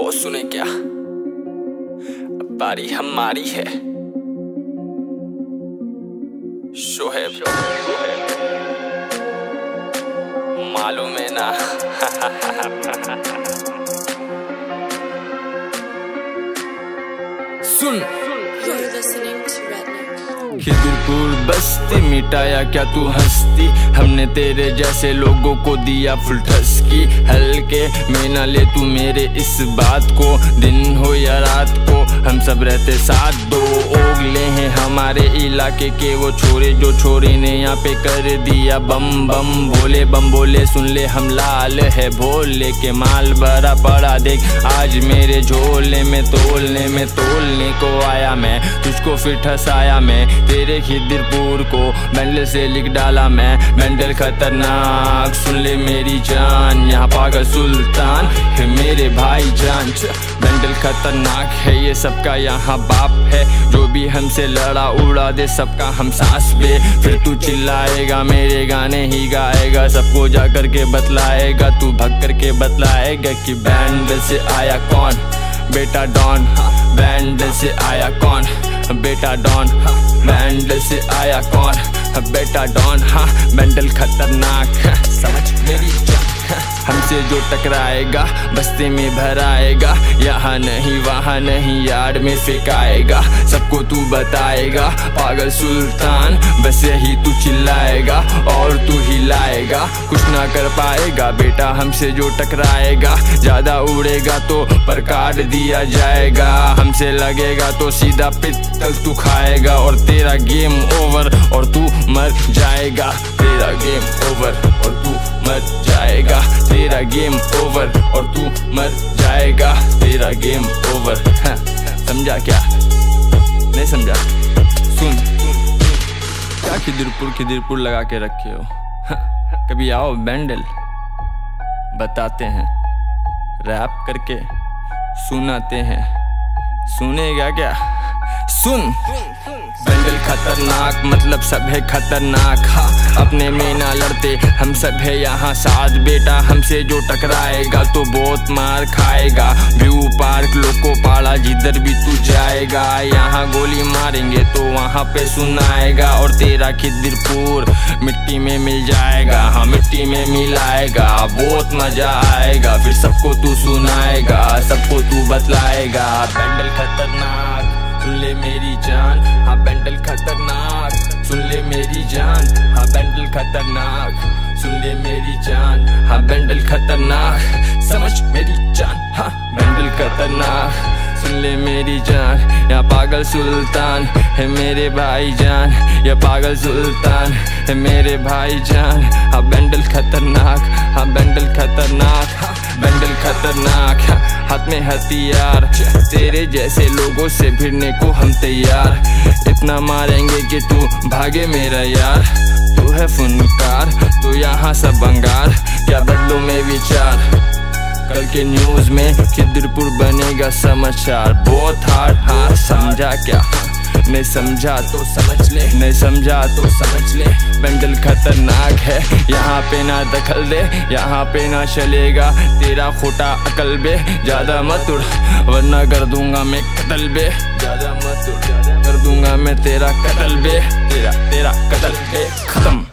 वो सुने क्या, अब बारी हमारी है। शोहेब मालूम है ना। सुन खिदरपुर बस्ती मिटाया क्या तू हस्ती, हमने तेरे जैसे लोगों को दिया फुल ठसकी। हल्के में ना ले तू मेरे इस बात को, दिन हो या रात को हम सब रहते साथ। दो ओगले हैं हमारे इलाके के वो छोरे, जो छोरे ने यहाँ पे कर दिया बम बम बोले। बम बोले सुन ले हम लाल है भोले के, माल भरा पड़ा देख आज मेरे झोले में। तोलने को आया मैं, तुझको फिर ठसाया मैं, तेरे खिदरपुर को मेंटल से लिख डाला मैं। मेंटल खतरनाक सुन ले मेरी जान, यहाँ पागल सुल्तान है मेरे भाई जान। मेंटल खतरनाक है ये सबका यहाँ बाप है, जो भी हमसे लड़ा उड़ा दे सबका हम सांस पे। फिर तू चिल्लाएगा मेरे गाने ही गाएगा, सबको जा करके बतलाएगा, तू भग करके बतलाएगा कि बैंड से आया कौन बेटा डॉन। बैंड से आया कौन बेटा डॉन, बैंड से आया कौन बेटा डॉन। हाँ मेंटल खतरनाक समझ मेरी जान, हमसे जो टकराएगा बस्ती में भराएगा, यहाँ नहीं वहाँ नहीं यार्ड में फेंकाएगा। सबको तू बताएगा पागल सुल्तान, बस यही तू चिल्लाएगा और तू हिलाएगा, कुछ ना कर पाएगा बेटा हमसे जो टकराएगा। ज्यादा उड़ेगा तो पर काट दिया जाएगा, हमसे लगेगा तो सीधा पित्तल तू खाएगा। और तेरा गेम ओवर और तू मर जाएगा, तेरा गेम ओवर और तू मर जाएगा, तेरा गेम ओवर और तू मर जाएगा, तेरा गेम ओवर। समझा क्या नहीं समझा? सुन क्या खिदरपुर लगा के रखे हो। कभी आओ बैंडल बताते हैं, रैप करके सुनाते हैं, सुनेगा क्या? सुन बैंडल खतरनाक मतलब सब है खतरनाक। हाँ अपने में ना लड़ते हम सब है यहाँ साथ बेटा, हमसे जो टकराएगा तो बहुत मार खाएगा। व्यू पार्क लोको पाड़ा जिधर भी तू जाएगा, यहाँ गोली मारेंगे तो वहाँ पे सुनाएगा। और तेरा खिदरपुर मिट्टी में मिल जाएगा, हाँ मिट्टी में मिलाएगा, बहुत मजा आएगा। फिर सबको तू सुनाएगा, सबको तू बतलाएगा। बैंडल खतरनाक सुन ले मेरी जान, हाँ बैंडल खतरनाक सुन ले मेरी जान, हाँ बैंडल खतरनाक सुन ले मेरी जान, हाँ बैंडल खतरनाक समझ मेरी जान। हाँ बैंडल खतरनाक सुन ले मेरी जान, या पागल सुल्तान है मेरे भाई जान, या पागल सुल्तान है मेरे भाई जान। हाँ बैंडल खतरनाक, हाँ बैंडल खतरनाक, हाँ बैंडल खतरनाक, हाथ में हथियार, तेरे जैसे लोगों से भिड़ने को हम तैयार। इतना मारेंगे कि तू भागे मेरा यार, तू है फनकार तो यहाँ सब अंगार, क्या बदलो में विचार। कल के न्यूज में खिदरपुर बनेगा समाचार, बहुत हार्ड। हाँ समझा क्या नहीं समझा तो समझ ले, नहीं समझा तो समझ ले। बैंडल खतरनाक है यहाँ पे ना दखल दे, यहाँ पे ना चलेगा तेरा खोटा अकल बे। ज्यादा मत उड़ वरना कर दूंगा मैं कत्ल बे, ज्यादा मत उड़ कर दूंगा मैं तेरा कत्ल बे, तेरा कत्ल बे खत्म।